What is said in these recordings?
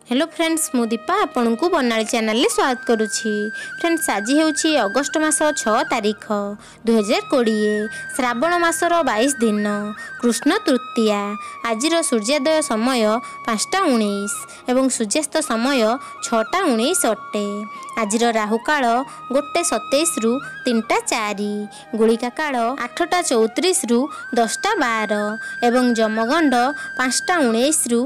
Hello friends, मु दीपा आपन को बनाली चैनल में स्वागत करुछि। फ्रेंड्स, आज हेउछि अगस्त मास 6 तारीख 2020, श्रावण मासर 22 दिन, कृष्ण तृतीया। आजिर सूर्योदय समय 5:19 एवं सूर्यास्त समय 6:19 अटे। आजिर राहुकाल 1:27 रु 3:04, गुलिका काल 8:34 रु 10:12 एवं जमगंड 5:19 रु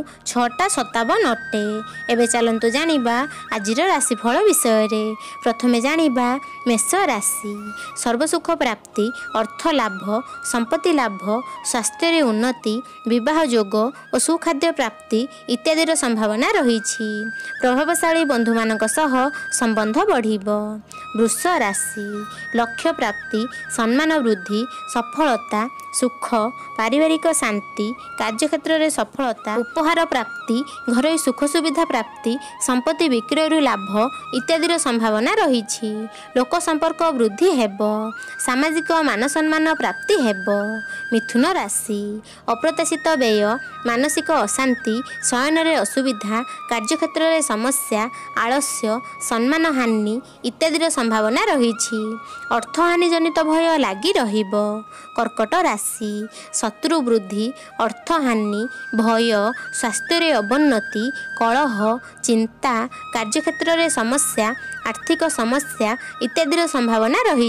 6:57 अटे। एबे चलंतु जानिबा आजिर राशिफल विषय रे। प्रथमे जानिबा मेष राशि। सर्वसुख प्राप्ति, अर्थ लाभ, संपत्ति लाभ, स्वास्थ्य उन्नति, विवाह योग और सुखाद्य प्राप्ति इत्यादि संभावना रही। प्रभावशाली बंधु मानक सह संबंध बढ़िबो। वृष राशि। लक्ष्य प्राप्ति, सम्मान वृद्धि, सफलता, सुख, पारिवारिक शांति, कार्यक्षेत्र में सफलता, उपहार प्राप्ति, घर सुख सुविधा प्राप्ति, संपत्ति विक्रय लाभ इत्यादि संभावना रही। लोक संपर्क वृद्धि हेबो। सामाजिक मान सम्मान प्राप्ति हेबो। मिथुन राशि। अप्रत्याशित व्यय, मानसिक अशांति, शयन रे असुविधा, कार्यक्षेत्र में समस्या, आलस्य, सम्मान हानि इत्यादि संभावना रही। अर्थहानि जनित भय लगी रहिबो। कर्कट राशि। शत्रु वृद्धि, अर्थहानि, भय, स्वास्थ्य अवनति, कलह, चिंता, कार्यक्षेत्र में समस्या, आर्थिक समस्या इत्यादि संभावना रही।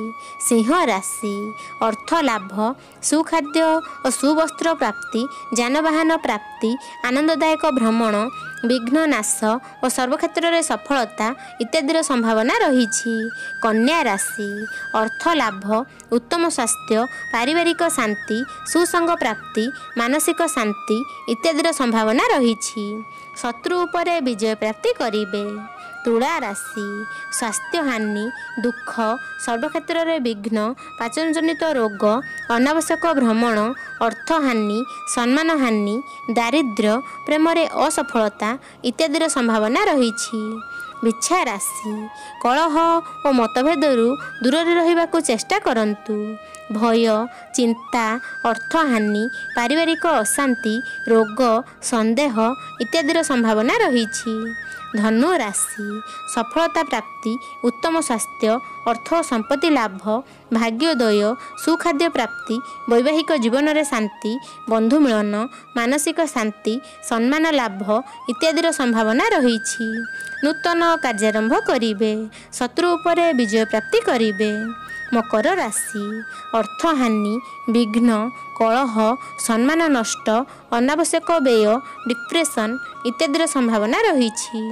सिंह राशि। अर्थ लाभ, सुखाद्य और सुवस्त्र प्राप्ति, जानवाहन प्राप्ति, आनंददायक भ्रमण, विघ्न नाश और सर्वक्षेत्र में सफलता इत्यादि संभावना रही। कन्या राशि। अर्थ लाभ, उत्तम स्वास्थ्य, पारिवारिक शांति, सुसंग प्राप्ति, मानसिक शांति इत्यादि संभावना रही। शत्रु उपरे विजय प्राप्ति करिबे। तुला राशि। स्वास्थ्य हानि, दुख, सर्वक्षेत्र में विघ्न, पाचन जनित रोग, अनावश्यक भ्रमण, अर्थहानि, सम्मान हानि, दारिद्र्य, प्रेम रे असफलता इत्यादि संभावना रही। बिच्छा राशि। कलह और मतभेद दूर रहिबाकु चेष्टा करंतु। भय, चिंता, अर्थहानि, पारिवारिक अशांति, रोग, संदेह इत्यादि संभावना रही। धनु राशि। सफलता प्राप्ति, उत्तम स्वास्थ्य, अर्थ और संपत्ति लाभ, भाग्योदय, सुखाद्य प्राप्ति, वैवाहिक जीवन में शांति, बंधु मिलन, मानसिक शांति, सम्मान लाभ इत्यादि संभावना रही। नूतन कार्यारंभ करिबे। शत्रु उपरे विजय प्राप्ति करिबे। मकर राशि। अर्थहानि, विघ्न, कलह, सम्मान नष्ट, अनावश्यक व्यय, डिप्रेशन इत्यादि संभावना रही।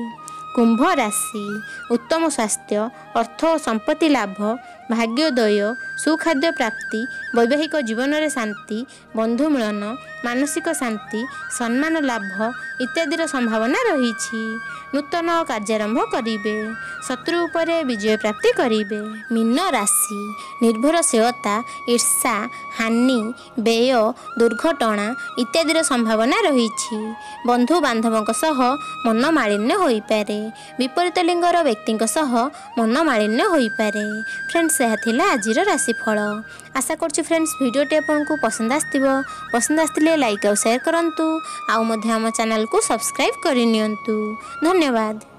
कुंभ राशि। उत्तम स्वास्थ्य, अर्थ और संपत्ति लाभ, भाग्योदय, सुखाद्य प्राप्ति, वैवाहिक जीवन में शांति, बंधु मिलन, मानसिक शांति, सम्मान लाभ इत्यादि संभावना रही। नूतन कार्यारंभ करिबे। शत्रु उपरे विजय प्राप्ति करिबे। मीन राशि। निर्भरशीलता, ईर्षा, हानि, व्यय, दुर्घटना इत्यादि संभावना रही। बंधु बांधवों सह मन मालिन्य होई पारे। विपरीत लिंगर व्यक्ति सह मन मालिन्य होई पारे। फ्रेंड्स, यह थिला आजिर राशिफल। आशा करछि फ्रेंड्स वीडियोटी आपको पसंद आस्तिबो। पसंद आस्तिले लाइक और शेयर करंतु। आउ मध्य आम चैनल को सब्सक्राइब करि नियंतु। धन्यवाद।